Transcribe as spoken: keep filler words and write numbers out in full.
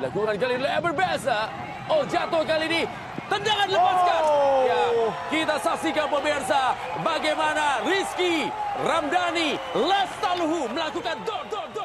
Lakukan kali ini berbeza. Oh, jatuh kali ini. Tendangan lepaskan. Oh. Ya, kita saksikan pemirsa bagaimana Rizky Ramdhani Lestaluhu melakukan dor dor dor.